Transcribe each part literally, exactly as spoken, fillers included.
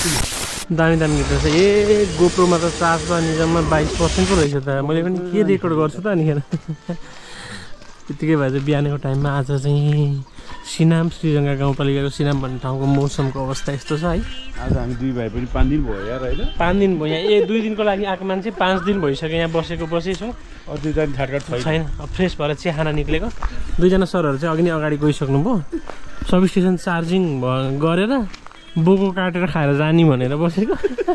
दामी दामी गीत रहेछ। ए गोप्रोमा त चार्ज त निजममा बाइस पर्सेन्ट पो रहेछ त। मैले पनि के रेकर्ड गर्छु त अनिखेर त्यतिकै भए चाहिँ बिहानको टाइममा आज चाहिँ सिनाम श्रीरङ्गा गाउँपालिकाको सिनाम भन्ने ठाउँको मौसमको अवस्था यस्तो छ है। आज हामी दुई भाइ पनि पाँच दिन भयो यार होइन। पाँच दिन भयो यहाँ। ए दुई दिनको लागि आएको मान्छे पाँच दिन भइसक्यो यहाँ बसेको बसेछौँ। अझ दुईजना ठाटकाट छैन। अब फ्रेस भएर चिया खाना निक्लेको। दुईजना सरहरू चाहिँ अघि नै अगाडि गइसक्नु भयो। सब स्टेसन चार्जिङ गरेर बोको काटेर खाएर जाने भनेर बसेको।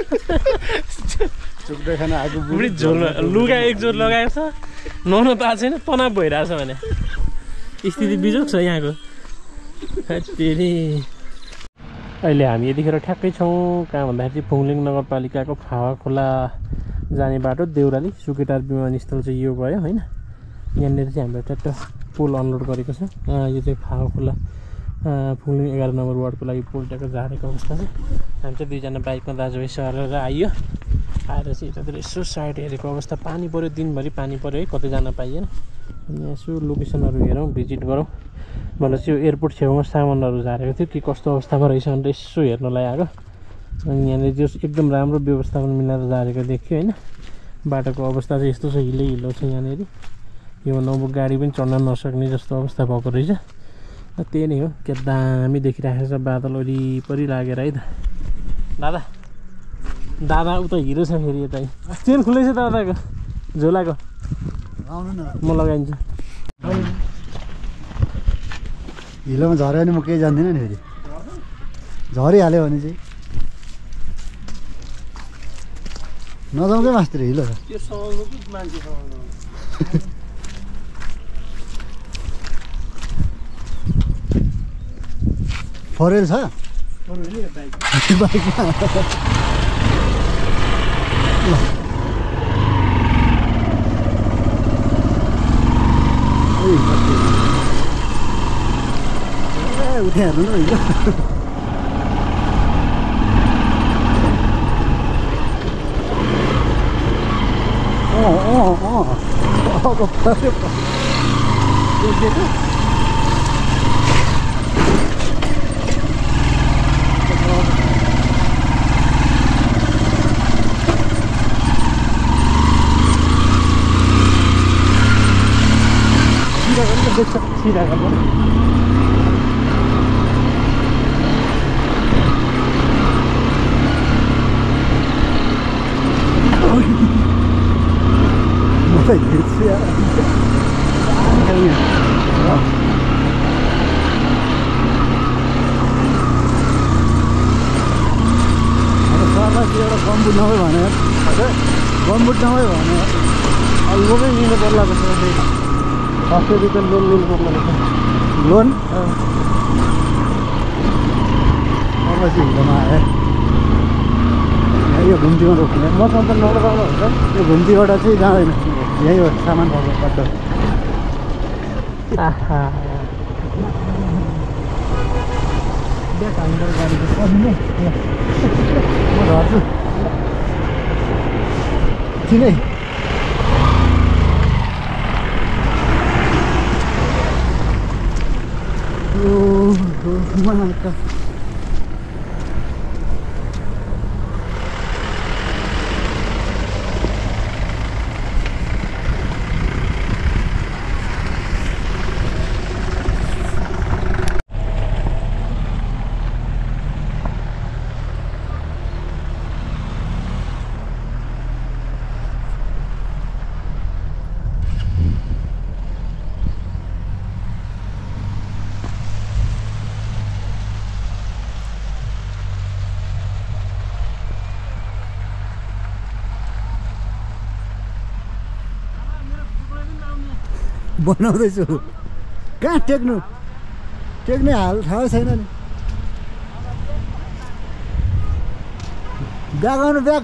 चुक्दै खाना आएको बुढी झोल लुगा एक जोर लगाएको छ नुहाउन पाएको छैन तनाव भइरहेछ भने स्थिति बिजोग छ यहाँको। फेरि अहिले हामी यतिखेर ठ्याक्कै छौँ कहाँ भन्दाखेरि चाहिँ फुङलिङ नगरपालिकाको फावा खोला जाने बाटो देउराली सुकेटार विमानस्थल चाहिँ यो भयो होइन। यहाँनिर चाहिँ हाम्रो ट्याक्ट पोल अनलोड गरेको छ। यो चाहिँ फावा खोला फुङलिङ एघार नम्बर वार्डको लागि पोल ट्याक्क झारेको अवस्था छ। हामी चाहिँ दुईजना बाइकमा दाजुभाइ सरेर आइयो। आएर चाहिँ यतातिर यसो साइड हेरेको अवस्था पानी पऱ्यो दिनभरि पानी पऱ्यो है कतै जान पाइएन। अनि यसो लोकेसनहरू हेरौँ भिजिट गरौँ भनेर चाहिँ यो एयरपोर्ट छेउमा सामानहरू झारेको थियो के कस्तो अवस्थामा रहेछ भनेर यसो हेर्नलाई आएको। अनि यहाँनिर जो एकदम राम्रो व्यवस्थापन मिलाएर झारेको देखियो होइन। बाटोको अवस्था चाहिँ यस्तो छ हिलै हिलो छ यहाँनिर। यो नौ गाडी पनि चढ्न नसक्ने जस्तो अवस्था भएको रहेछ। त्यही नै हो क्या दामी देखिरहेको छ बादल वरिपरि लागेर है त। दादा दादा उता हिरो छ फेरि यता चेन खुल्लै छ दादाको झोलाको आउनु न म लगाइदिन्छु। हिलोमा झऱ्यो भने म केही जान्दिनँ नि फेरि झरिहाल्यो भने चाहिँ नजाउँ क्या मास्तिर हिलो छ त्यो समाउनु कि मान्छे समाउनु फोर व्हिल छ बाइकमा उठे हेर्नु न हिलो अँ अँ अँ अब पऱ्यो सिधा गर्नु मलाई हिँड्छु यार एउटा गम्बुट नभए भने गम्बुट नभए भने अब लोनै लिनु पर्ला जस्तो अस्ति रिटर्न लोन लिनु पर्ला जस्तो लोन अब चाहिँ हिँड्दामा आयो यो घुम्तीमा रोक्ने मसँग त नलगाउनु हुन्छ। यो घुम्तीबाट चाहिँ जाँदैन यही हो सामान भएको बाटो। आहा ब्याक हान्डर गाडीको म झर्छु चिनै ओ बनाउँदैछु कहाँ टेक्नु टेक्ने हाल थाहा छैन नि ब्याग आउनु bag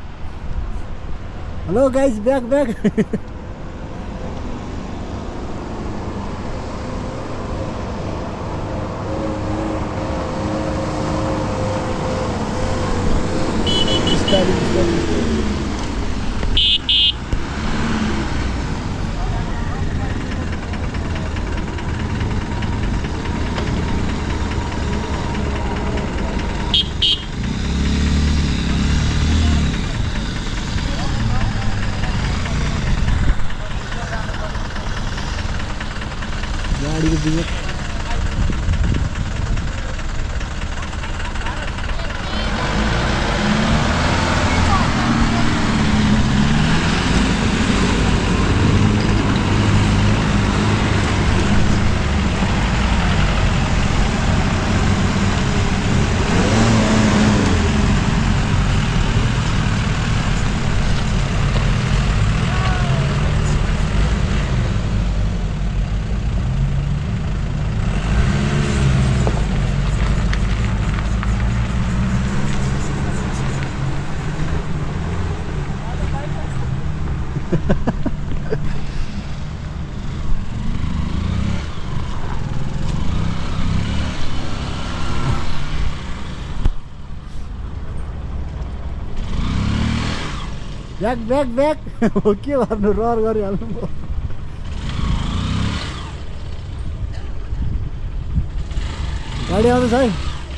hello guys bag bag बिजोक ब्याक ब्याक ब्याक हो के गर्नु रहर गरिहाल्नु भयो गाडी आउँदैछ है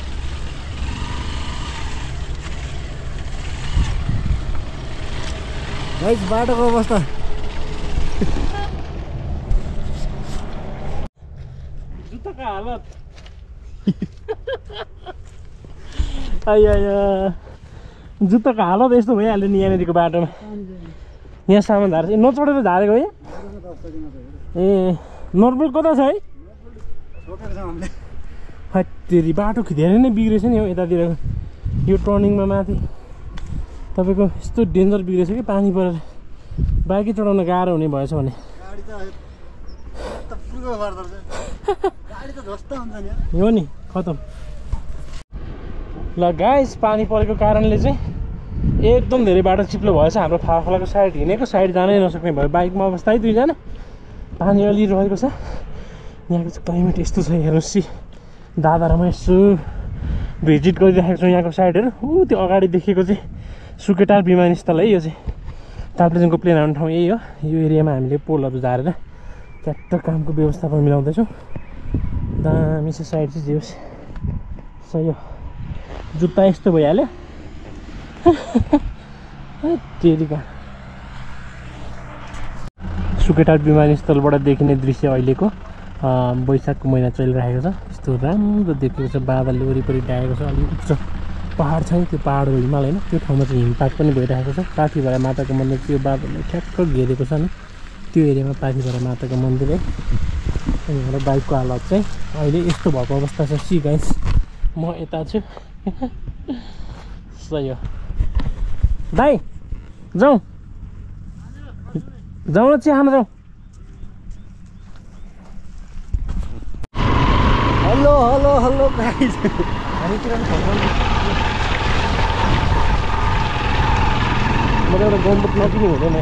गाइस बाटोको अवस्था जुत्ताको हालत आइ आइ जुत्ताको हालत यस्तो भइहाल्यो नि यहाँनिरको बाटोमा यहाँ सामान झारेछ नचढेर झारेको है ए नर्बल कता छ है हत्तेरी बाटो धेरै नै बिग्रेछ नि हौ यतातिर यो टर्निङमा माथि तपाईँको यस्तो डेन्जर बिग्रेछ कि पानी परेर बाइकै चढाउन गाह्रो हुने भएछ भने हो नि खतम ल गाइस पानी परेको कारणले चाहिँ एकदम धेरै बाटो चिप्लो भएछ हाम्रो फाफलाको साइड हिँडेको साइड जानै नसक्ने भयो बाइकमा अवस्था है दुईजना पानी अलि रहेको छ यहाँको चाहिँ क्लाइमेट यस्तो छ हेर्नुहोस् सी दादारामा यसो भिजिट गरिराखेको छौँ यहाँको साइडहरू ऊ त्यो अगाडि देखेको चाहिँ सुकेटार विमानस्थल है यो चाहिँ ताप्लेजुङको प्लेन हान्ने ठाउँ यही हो यो एरियामा हामीले पोलहरू झारेर ट्र्याक्टर कामको व्यवस्थापन मिलाउँदैछौँ दामी छ साइड चाहिँ जे होस् सही हो जुत्ता यस्तो भइहाल्यो तेरिका सुकेटार विमानस्थलबाट देखिने दृश्य अहिलेको वैशाखको महिना चलिरहेको छ यस्तो राम्रो देखेको छ बादलले वरिपरि ढाकेको छ अलिक उच्च पहाड छ त्यो पहाड हिमाल होइन त्यो ठाउँमा चाहिँ हिमपात पनि भइरहेको छ पाथिभरा माताको मन्दिर त्यो बादलले ठ्याक्क घेरेको छ नि त्यो एरियामा पाथिभरा माताको मन्दिर है अनि हाम्रो बाइकको हालत चाहिँ अहिले यस्तो भएको अवस्था छ सी गाइस म यता छु सही हो भाइ जाउँ जाउँ न चिया खान जाउँ हेलो हेलो हेलो गाइस हामीतिर पनि म त एउटा गम्बुट नकिने हुँदैन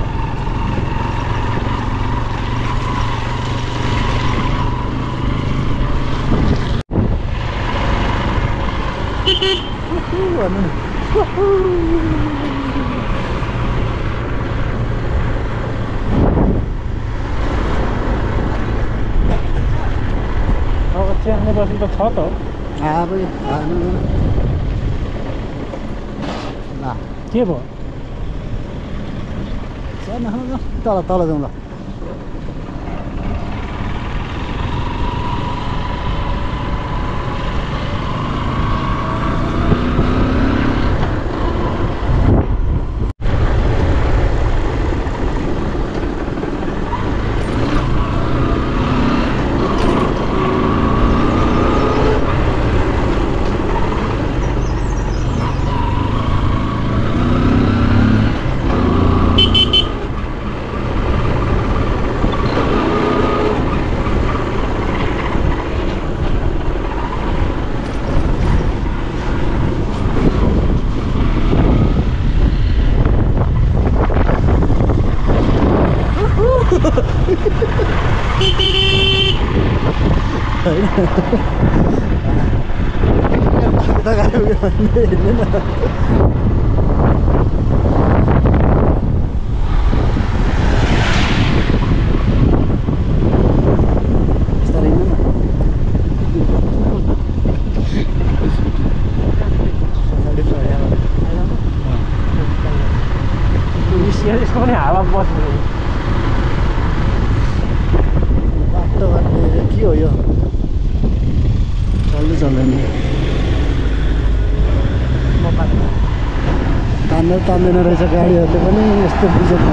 अब चिया खाने बसी त छ त अब के भयो तल तल जाउँ ल यसको पनि हावा बस्नु बाटो के हो यो तान्दै तान्दैन रहेछ गाडीहरूले पनि यस्तो बिजोगमा।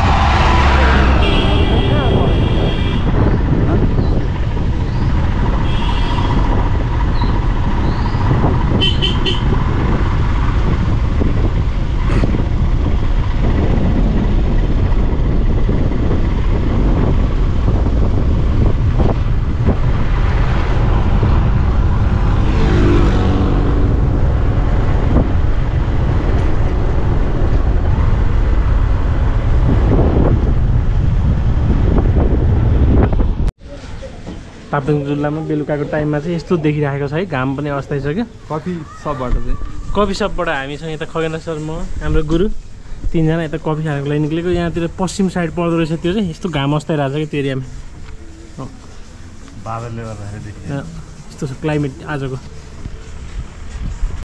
ताप्लेजुङ जिल्लामा बेलुकाको टाइममा चाहिँ यस्तो देखिरहेको छ है, घाम पनि अस्ताइसक्यो। कफी सपबाट चाहिँ कफी सपबाट हामीसँग यता खगेन्द्र सर, म हाम्रो गुरु तिनजना यता कफी खानको लागि निक्लेको। यहाँतिर पश्चिम साइड पर्दो रहेछ त्यो चाहिँ, यस्तो घाम अस्ताइरहेको छ कि त्यो एरियामा। बादलले गर्दाखेरि यस्तो छ क्लाइमेट आजको।